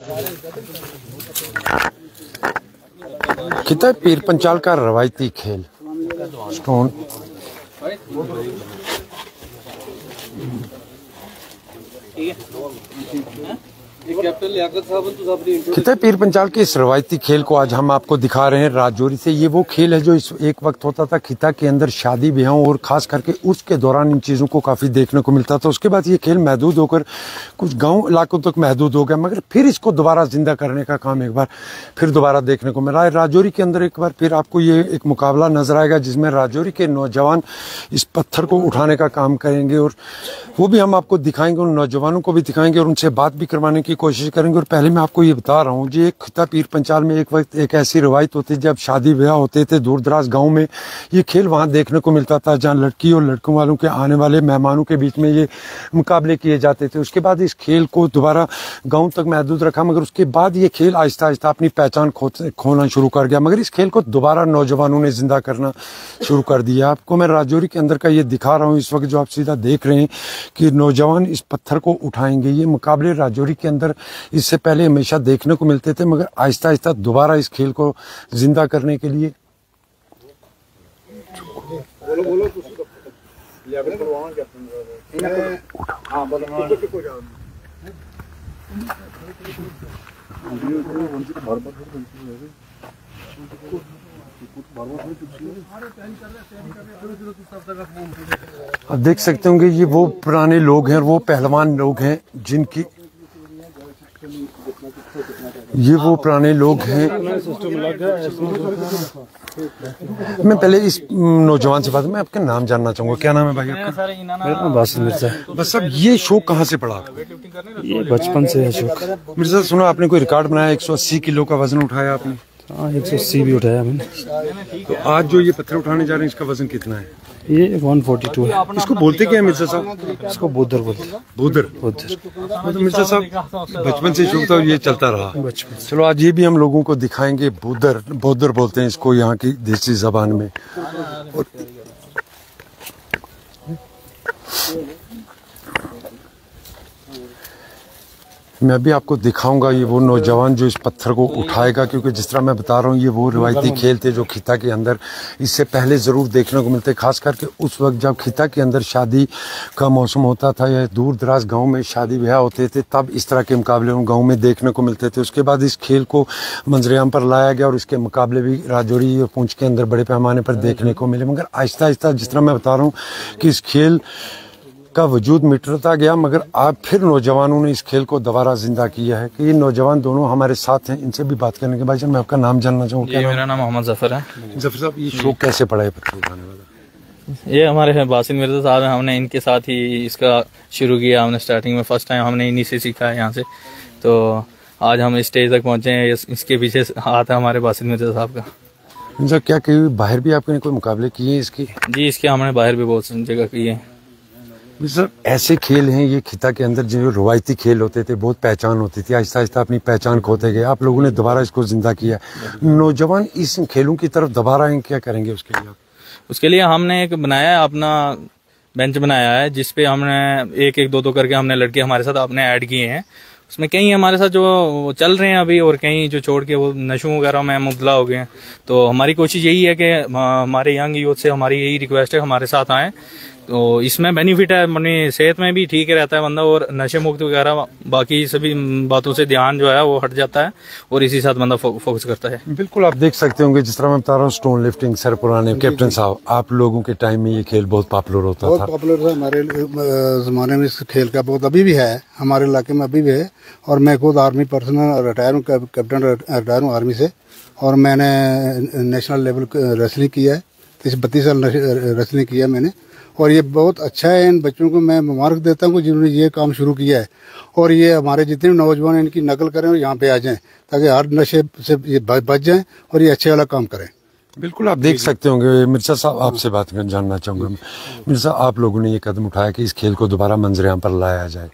कितना पीर पंचाल का रवायती खेल स्टोन कितना पीर पंचाल के इस रवायती खेल को आज हम आपको दिखा रहे हैं राजौरी से। ये वो खेल है जो इस एक वक्त होता था खिता के अंदर शादी ब्याहों और खास करके उसके दौरान इन चीज़ों को काफ़ी देखने को मिलता था। उसके बाद ये खेल महदूद होकर कुछ गांव इलाकों तक महदूद हो गया, मगर फिर इसको दोबारा जिंदा करने का काम एक बार फिर दोबारा देखने को मिला है। राजौरी के अंदर एक बार फिर आपको ये एक मुकाबला नजर आएगा जिसमें राजौरी के नौजवान इस पत्थर को उठाने का काम करेंगे और वो भी हम आपको दिखाएंगे, उन नौजवानों को भी दिखाएंगे और उनसे बात भी करवाने की कोशिश करेंगे। और पहले मैं आपको ये बता रहा हूँ जी, एक खिता पीर पंचाल में एक वक्त एक ऐसी रवायत होती जब शादी ब्याह होते थे दूर दराज गाँव में, ये खेल वहाँ देखने को मिलता था जहाँ लड़की और लड़कों वालों के आने वाले मेहमानों के बीच में ये मुकाबले किए जाते थे। उसके बाद इस खेल को दोबारा गाँव तक महदूद रखा, मगर उसके बाद ये खेल आहिस्ता आहिस्ता अपनी पहचान खोना शुरू कर गया। मगर इस खेल को दोबारा नौजवानों ने जिंदा करना शुरू कर दिया। आपको मैं राजौरी के अंदर का ये दिखा रहा हूँ इस वक्त जो आप सीधा देख रहे हैं कि नौजवान इस पत्थर को उठाएंगे। ये मुकाबले राजौरी के अंदर इससे पहले हमेशा देखने को मिलते थे, मगर आहिस्ता आहिस्ता दोबारा इस खेल को जिंदा करने के लिए आप देख सकते होंगे ये वो पुराने लोग हैं और वो पहलवान लोग हैं जिनकी ये वो पुराने लोग हैं। मैं पहले इस नौजवान से बात, मैं आपका नाम जानना चाहूंगा। क्या नाम है भाई आपका? मेरा नाम बासित मिर्जा है। बस अब ये शौक कहाँ से पड़ा? ये बचपन से है शौक। मिर्जा सुनो, आपने कोई रिकॉर्ड बनाया, 180 किलो का वजन उठाया आपने? हाँ, 180 भी उठाया मैंने। तो आज जो ये पत्थर उठाने जा रहे हैं इसका वजन कितना है? ये 142 है। इसको बोलते क्या है मिर्जा साहब? इसको बोदर बोलते हैं। बोदर। मतलब मिर्जा साहब बचपन से शौक था, ये चलता रहा बचपन से। चलो आज ये भी हम लोगों को दिखाएंगे। बोदर बोदर बोलते हैं इसको यहाँ की देसी जबान में। और मैं भी आपको दिखाऊंगा ये वो नौजवान जो इस पत्थर को उठाएगा, क्योंकि जिस तरह मैं बता रहा हूँ ये वो रिवायती खेल थे जो खिता के अंदर इससे पहले ज़रूर देखने को मिलते, खास करके उस वक्त जब खिता के अंदर शादी का मौसम होता था या दूर दराज गांव में शादी ब्याह होते थे, तब इस तरह के मुकाबले उन गाँव में देखने को मिलते थे। उसके बाद इस खेल को मंजरेआम पर लाया गया और इसके मुकाबले भी राजौरी और पुंछ के अंदर बड़े पैमाने पर देखने को मिले। मगर आहिस्ता आहिस्ता जिस तरह मैं बता रहा हूँ कि इस खेल का वजूद मिटता गया, मगर अब फिर नौजवानों ने इस खेल को दोबारा जिंदा किया है। कि ये नौजवान दोनों हमारे साथ हैं, इनसे भी बात करने के बाद मैं आपका नाम जानना चाहूँगा। मेरा नाम मोहम्मद जफर है। जफर साहब, ये शौक कैसे पड़ा है पत्थर उठाने वाला? ये हमारे बासित मिर्जा साहब हैं, हमने इनके साथ ही इसका शुरू किया। हमने स्टार्टिंग में फर्स्ट टाइम हमने इन्हीं से सीखा है यहाँ से, तो आज हम इस स्टेज तक पहुँचे हैं। इसके पीछे हाथ है हमारे बासित मिर्जा साहब का। क्या कहीं बाहर भी आपने कोई मुकाबले किए इसकी? जी, इसके हमने बाहर भी बहुत जगह किए। सर ऐसे खेल हैं ये खिता के अंदर जो रवायती खेल होते थे, बहुत पहचान होती थी, आहिस्ता आहिस्ता अपनी पहचान खोते गए। आप लोगों ने दोबारा इसको जिंदा किया। नौजवान इस खेलों की तरफ दोबारा क्या करेंगे उसके लिए? उसके लिए हमने एक बनाया है, अपना बेंच बनाया है जिसपे हमने एक एक दो दो करके हमने लड़के हमारे साथ अपने ऐड किए हैं। उसमें कई हमारे साथ जो चल रहे हैं अभी और कई जो छोड़ के वो नशों वगैरह में मुब्तला हो गए हैं। तो हमारी कोशिश यही है कि हमारे यंग यूथ से हमारी यही रिक्वेस्ट है हमारे साथ आएँ। तो इसमें बेनिफिट है, अपनी सेहत में भी ठीक रहता है बंदा और नशे मुक्त वगैरह बाकी सभी बातों से ध्यान जो है वो हट जाता है और इसी साथ बंदा फोकस करता है। बिल्कुल, आप देख सकते होंगे जिस तरह मैं बता रहा हूँ स्टोन लिफ्टिंग, सर पुराने कैप्टन साहब, आप लोगों के टाइम में ये खेल बहुत पॉपुलर होता था। बहुत पॉपुलर था हमारे ज़माने में। इस खेल का बहुत अभी भी है हमारे इलाके में, अभी भी है। और मैं खुद आर्मी पर्सनल रिटायर हूँ, कैप्टन रिटायर हूँ आर्मी से। और मैंने नेशनल लेवल रेसलिंग किया है, 32 साल रेसलिंग किया मैंने। और ये बहुत अच्छा है। इन बच्चों को मैं मुबारक देता हूँ जिन्होंने ये काम शुरू किया है। और ये हमारे जितने भी नौजवान इनकी नकल करें और यहाँ पे आ जाएं ताकि हर नशे से ये बच जाएं और ये अच्छे वाला काम करें। बिल्कुल, आप देख सकते होंगे। मिर्जा साहब, आपसे बात कर जानना चाहूँगा। मिर्जा, आप लोगों ने ये कदम उठाया कि इस खेल को दोबारा मंजरेआम पर लाया जाए,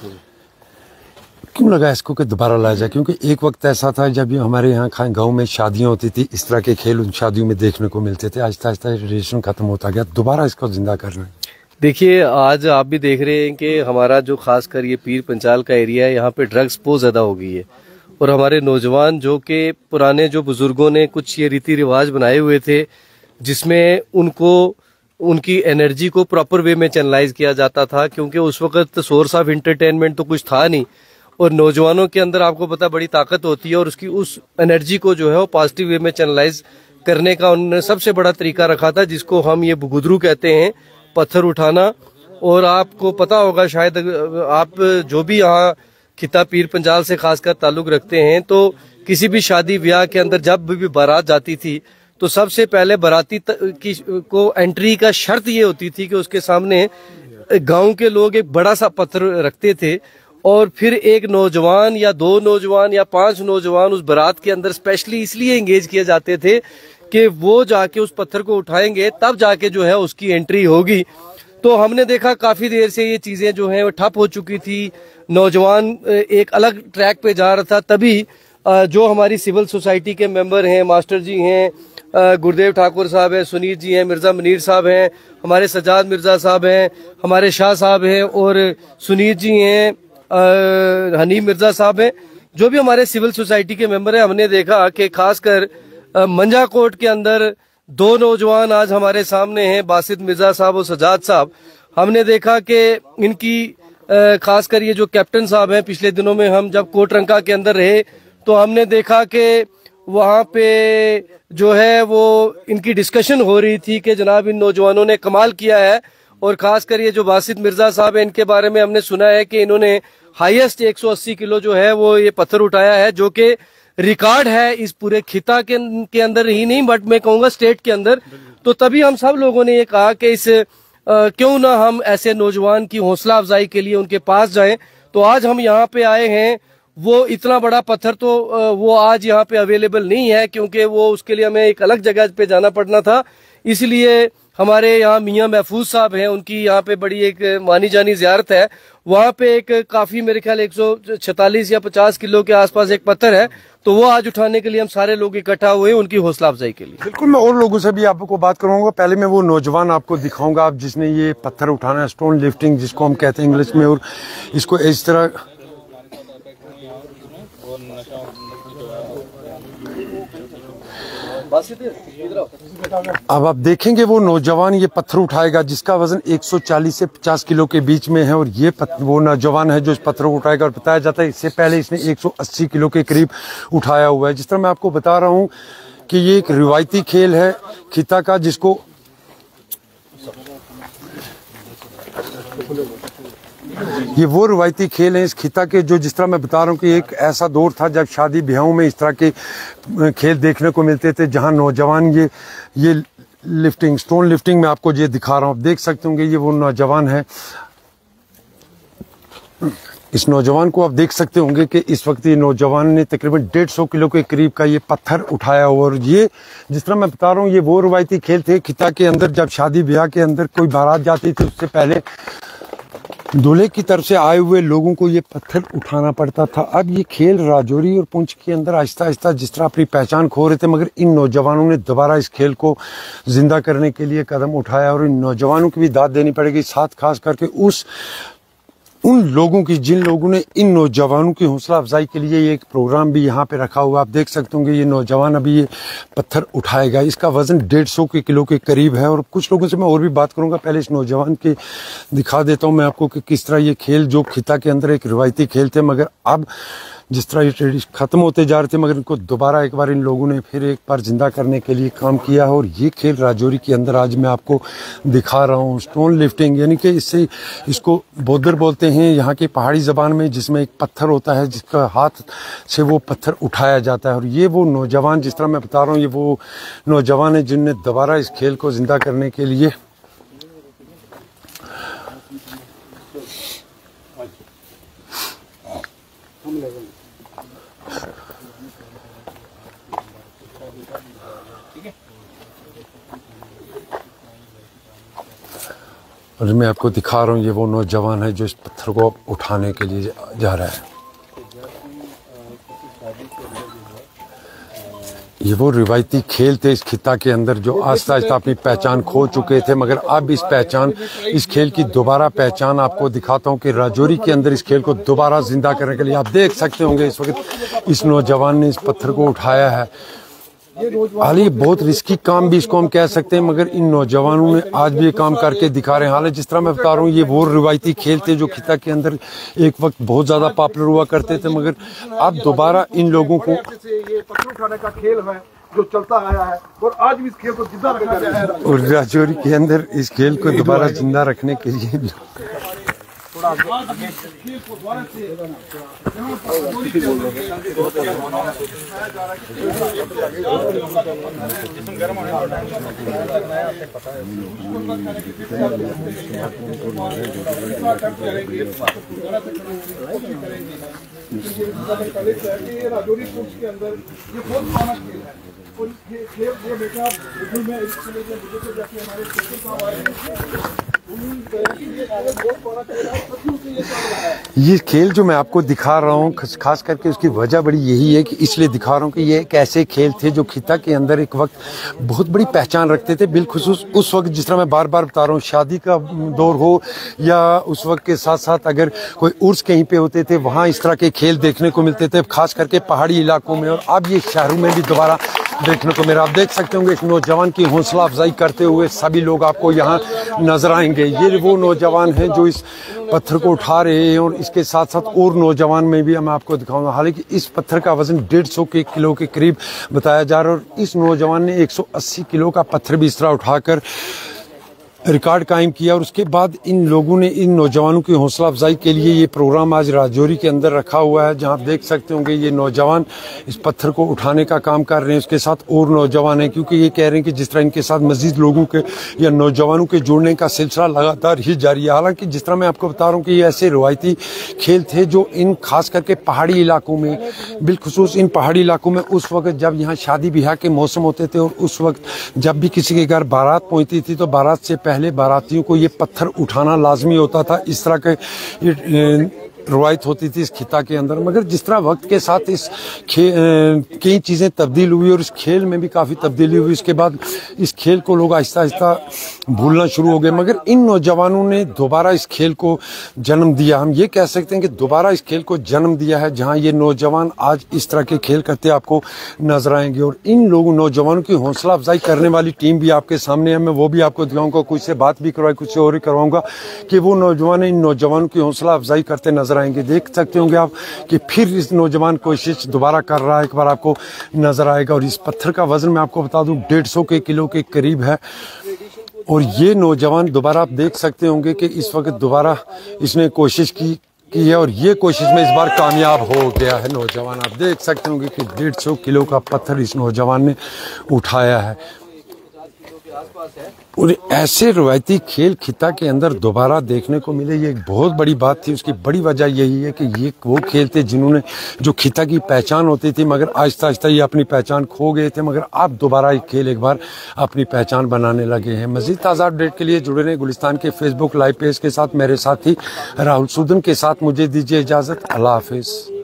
क्यों लगा इसको कि दोबारा लाया जाए? क्योंकि एक वक्त ऐसा था जब हमारे यहाँ गांव में शादियां होती थी, इस तरह के खेल उन शादियों में देखने को मिलते थे। आहिस्ता आहिस्ता ट्रेडिशन खत्म होता गया, दोबारा इसको जिंदा कर रहे हैं। देखिए, आज आप भी देख रहे हैं कि हमारा जो खासकर ये पीर पंचाल का एरिया है, यहाँ पे ड्रग्स बहुत ज़्यादा हो गई है। और हमारे नौजवान जो कि पुराने जो बुजुर्गों ने कुछ ये रीति रिवाज बनाए हुए थे जिसमें उनको उनकी एनर्जी को प्रॉपर वे में चैनलाइज किया जाता था, क्योंकि उस वक्त सोर्स ऑफ एंटरटेनमेंट तो कुछ था नहीं और नौजवानों के अंदर आपको पता बड़ी ताकत होती है और उसकी उस एनर्जी को जो है वो पॉजिटिव वे में चैनलाइज करने का उन्होंने सबसे बड़ा तरीका रखा था, जिसको हम ये गुदरू कहते हैं, पत्थर उठाना। और आपको पता होगा शायद आप जो भी यहाँ खिता पीर पंजाल से खासकर ताल्लुक रखते हैं तो किसी भी शादी ब्याह के अंदर जब भी बारात जाती थी तो सबसे पहले बाराती की को एंट्री का शर्त ये होती थी कि उसके सामने गांव के लोग एक बड़ा सा पत्थर रखते थे और फिर एक नौजवान या 2 नौजवान या 5 नौजवान उस बारात के अंदर स्पेशली इसलिए एंगेज किए जाते थे कि वो जाके उस पत्थर को उठाएंगे, तब जाके जो है उसकी एंट्री होगी। तो हमने देखा काफी देर से ये चीजें जो हैं वो ठप हो चुकी थी, नौजवान एक अलग ट्रैक पे जा रहा था। तभी जो हमारी सिविल सोसाइटी के मेंबर हैं, मास्टर जी हैं, गुरदेव ठाकुर साहब हैं, सुनील जी हैं, मिर्जा मुनीर साहब हैं, हमारे सजाद मिर्जा साहब हैं, हमारे शाह साहब हैं और सुनील जी हैं, हनीफ मिर्जा साहब हैं, जो भी हमारे सिविल सोसाइटी के मेंबर हैं। हमने देखा कि खासकर मंजा कोट के अंदर 2 नौजवान आज हमारे सामने हैं, बासित मिर्जा साहब और सजाद साहब। हमने देखा कि इनकी खासकर ये जो कैप्टन साहब हैं, पिछले दिनों में हम जब कोटरंका के अंदर रहे तो हमने देखा कि वहाँ पे जो है वो इनकी डिस्कशन हो रही थी कि जनाब इन नौजवानों ने कमाल किया है। और खासकर ये जो बासित मिर्जा साहब है, इनके बारे में हमने सुना है कि इन्होंने हाईएस्ट 180 किलो जो है वो ये पत्थर उठाया है, जो कि रिकॉर्ड है इस पूरे खिता के अंदर ही नहीं बट मैं कहूँगा स्टेट के अंदर। तो तभी हम सब लोगों ने ये कहा कि इस क्यों ना हम ऐसे नौजवान की हौसला अफजाई के लिए उनके पास जाएं। तो आज हम यहाँ पे आए हैं। वो इतना बड़ा पत्थर तो वो आज यहाँ पे अवेलेबल नहीं है, क्योंकि वो उसके लिए हमें एक अलग जगह पे जाना पड़ना था। इसलिए हमारे यहाँ मियाँ महफूज साहब हैं, उनकी यहाँ पे बड़ी एक मानी जानी जियारत है। वहाँ पे एक काफी मेरे ख्याल 146 या 50 किलो के आसपास एक पत्थर है, तो वो आज उठाने के लिए हम सारे लोग इकट्ठा हुए उनकी हौसला अफजाई के लिए। बिल्कुल, मैं और लोगों से भी आपको बात करूंगा। पहले मैं वो नौजवान आपको दिखाऊंगा आप जिसने ये पत्थर उठाना, स्टोन लिफ्टिंग जिसको हम कहते हैं इंग्लिश में, और इसको इस तरह अब आप देखेंगे वो नौजवान ये पत्थर उठाएगा जिसका वजन 140 से 50 किलो के बीच में है, और ये वो नौजवान है जो इस पत्थर को उठाएगा। और बताया जाता है इससे पहले इसने 180 किलो के करीब उठाया हुआ है। जिस तरह मैं आपको बता रहा हूँ कि ये एक रिवायती खेल है खिता का, जिसको ये वो रिवायती खेल है इस खिता के, जो जिस तरह मैं बता रहा हूँ कि एक ऐसा दौर था जब शादी ब्याहों में इस तरह के खेल देखने को मिलते थे, जहां नौजवान ये लिफ्टिंग, स्टोन लिफ्टिंग में आपको ये दिखा रहा हूँ, आप देख सकते होंगे ये वो नौजवान है। इस नौजवान को आप देख सकते होंगे कि इस वक्त ये नौजवान ने तकरीबन 150 किलो के करीब का ये पत्थर उठाया। और ये जिस तरह मैं बता रहा हूँ ये वो रिवायती खेल थे खिता के अंदर, जब शादी ब्याह के अंदर कोई बारात जाती थी उससे पहले दूल्हे की तरफ से आए हुए लोगों को ये पत्थर उठाना पड़ता था। अब ये खेल राजौरी और पुंछ के अंदर आहिस्ता आहिस्ता जिस तरह अपनी पहचान खो रहे थे, मगर इन नौजवानों ने दोबारा इस खेल को जिंदा करने के लिए कदम उठाया। और इन नौजवानों की भी दाद देनी पड़ेगी, साथ खास करके उन लोगों की जिन लोगों ने इन नौजवानों की हौसला अफजाई के लिए ये एक प्रोग्राम भी यहाँ पे रखा हुआ। आप देख सकते होंगे ये नौजवान अभी ये पत्थर उठाएगा, इसका वजन 150 किलो के करीब है। और कुछ लोगों से मैं और भी बात करूंगा, पहले इस नौजवान के दिखा देता हूँ मैं आपको कि किस तरह ये खेल जो खिता के अंदर एक रिवायती खेल थे, मगर अब जिस तरह ये ट्रेडिशन खत्म होते जा रहे थे, मगर इनको दोबारा एक बार इन लोगों ने फिर एक बार जिंदा करने के लिए काम किया है। और ये खेल राजौरी के अंदर आज मैं आपको दिखा रहा हूँ। स्टोन लिफ्टिंग यानी कि इसको बोदर बोलते हैं यहाँ की पहाड़ी जबान में, जिसमें एक पत्थर होता है जिसका हाथ से वो पत्थर उठाया जाता है। और ये वो नौजवान जिस तरह मैं बता रहा हूँ ये वो नौजवान है जिनने दोबारा इस खेल को जिंदा करने के लिए और मैं आपको दिखा रहा हूँ ये वो नौजवान है जो इस पत्थर को उठाने के लिए जा रहा है। ये वो रिवायती खेल थे इस खिता के अंदर जो आहिस्ता आहिस्ता अपनी पहचान खो चुके थे, मगर अब इस खेल की दोबारा पहचान आपको दिखाता हूँ कि राजौरी के अंदर इस खेल को दोबारा जिंदा करने के लिए आप देख सकते होंगे इस वक्त इस नौजवान ने इस पत्थर को उठाया है। हालांकि बहुत रिस्की काम भी इसको हम कह सकते हैं, मगर इन नौजवानों ने आज भी ये काम करके दिखा रहे हैं। हालांकि जिस तरह मैं बता रहा हूँ, ये वो रिवायती खेल थे जो खिता के अंदर एक वक्त बहुत ज्यादा पॉपुलर हुआ करते थे, मगर अब दोबारा इन लोगों को ये पत्थर उठाने का खेल है जो चलता आया है और आज भी इस खेल को जिंदा रखा गया है। और राजौरी के अंदर इस खेल को दोबारा जिंदा रखने के लिए राजौरी कोर्स के अंदर ये बहुत पुराना खेल है और ये खेल ये बेटा में जाके हमारे साहब आए हैं। ये खेल जो मैं आपको दिखा रहा हूँ खास करके उसकी वजह बड़ी यही है कि इसलिए दिखा रहा हूँ कि ये एक ऐसे खेल थे जो खिता के अंदर एक वक्त बहुत बड़ी पहचान रखते थे। बिलखुसूस उस वक्त जिस तरह मैं बार बार बता रहा हूँ, शादी का दौर हो या उस वक्त के साथ साथ अगर कोई उर्स कहीं पे होते थे, वहाँ इस तरह के खेल देखने को मिलते थे, खास करके पहाड़ी इलाकों में। और अब ये शहरों में भी दोबारा देखने को मेरा आप देख सकते होंगे इस नौजवान की हौसला अफजाई करते हुए सभी लोग आपको यहाँ नजर आएंगे। ये वो नौजवान हैं जो इस पत्थर को उठा रहे हैं और इसके साथ साथ और नौजवान में भी मैं आपको दिखाऊंगा। हालांकि इस पत्थर का वजन 150 किलो के करीब बताया जा रहा है और इस नौजवान ने 180 किलो का पत्थर भी इस तरह उठाकर रिकॉर्ड कायम किया। और उसके बाद इन लोगों ने इन नौजवानों की हौसला अफजाई के लिए ये प्रोग्राम आज राजौरी के अंदर रखा हुआ है, जहां आप देख सकते होंगे ये नौजवान इस पत्थर को उठाने का काम कर रहे हैं। उसके साथ और नौजवान हैं, क्योंकि ये कह रहे हैं कि जिस तरह इनके साथ मजीद लोगों के या नौजवानों के जुड़ने का सिलसिला लगातार ही जारी है। हालांकि जिस तरह मैं आपको बता रहा हूँ कि ये ऐसे रवायती खेल थे जो इन खास करके पहाड़ी इलाकों में, बिलखुसूस इन पहाड़ी इलाकों में उस वक्त जब यहाँ शादी ब्याह के मौसम होते थे और उस वक्त जब भी किसी के घर बारात पहुंचती थी तो बारात से पहले बारातियों को ये पत्थर उठाना लाजमी होता था। इस तरह के रवायत होती थी इस खिता के अंदर। मगर जिस तरह वक्त के साथ इस कई चीज़ें तब्दील हुई और इस खेल में भी काफ़ी तब्दीली हुई, इसके बाद इस खेल को लोग आहिस्ता आहिस्ता भूलना शुरू हो गए। मगर इन नौजवानों ने दोबारा इस खेल को जन्म दिया। हम ये कह सकते हैं कि दोबारा इस खेल को जन्म दिया है, जहां ये नौजवान आज इस तरह के खेल करते आपको नजर आएंगे। और इन लोगों नौजवानों की हौसला अफजाई करने वाली टीम भी आपके सामने है। मैं वो भी आपको दिखाऊंगा, कुछ से बात भी करवाई, कुछ से और ही करवाऊंगा कि वो नौजवान इन नौजवानों की हौसला अफजाई करते नजर आएंगे। देख सकते होंगे आप कि फिर इस नौजवान कोशिश दोबारा कर रहा है, एक बार आपको नजर आएगा। और इस पत्थर का वजन मैं आपको बता दूं 150 किलो के करीब है। और ये नौजवान दोबारा आप देख सकते होंगे कि इस वक्त दोबारा इसने कोशिश की है और ये कोशिश में इस बार कामयाब हो गया है नौजवान। आप देख सकते होंगे कि 150 किलो का पत्थर इस नौजवान ने उठाया है। और ऐसे रवायती खेल खिता के अंदर दोबारा देखने को मिले, ये एक बहुत बड़ी बात थी। उसकी बड़ी वजह यही है कि ये वो खेल थे जिन्होंने जो खिता की पहचान होती थी, मगर आहिस्ता आहिस्ता ये अपनी पहचान खो गए थे, मगर अब दोबारा ये खेल एक बार अपनी पहचान बनाने लगे हैं। मजीद ताज़ा अपडेट के लिए जुड़े रहे गुलिस्तान के फेसबुक लाइव पेज के साथ। मेरे साथी राहुल सूदन के साथ मुझे दीजिए इजाज़त। अल्लाह हाफिज़।